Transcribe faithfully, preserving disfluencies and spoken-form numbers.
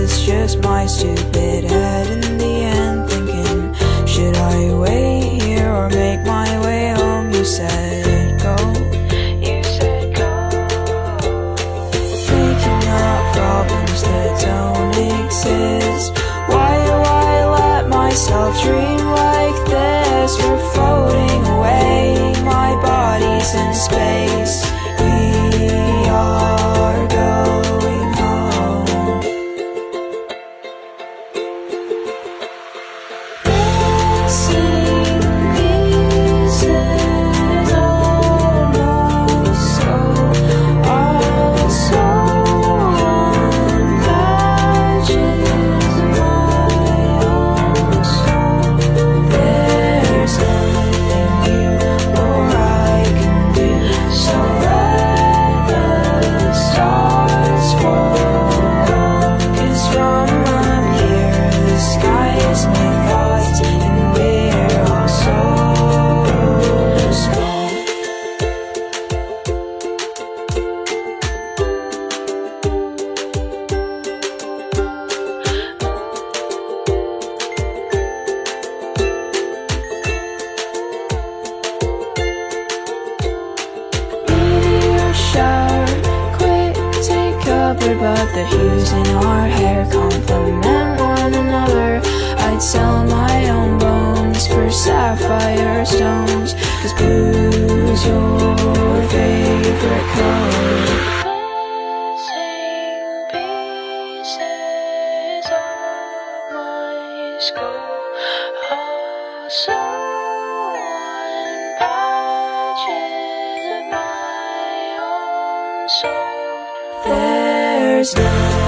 it's just my stupid head in the end thinking, should I wait here or make my way home? You said go, you said go, making up problems that don't exist. Why do I let myself dream like this? We're floating away, my body's in space. We are going home. Missing pieces, almost so, also on patches of my own soul. There's nothing you or I can do, so let the stars fall. 'Cause from up here the sky is my thoughts, and we're all so small. Meteor shower, quick, take cover, but the hues in our hair complement one another. I'd sell my own bones for sapphire stones, 'cause blue's your favorite color. Missing pieces of my skull, also on patches of my own soul. There's no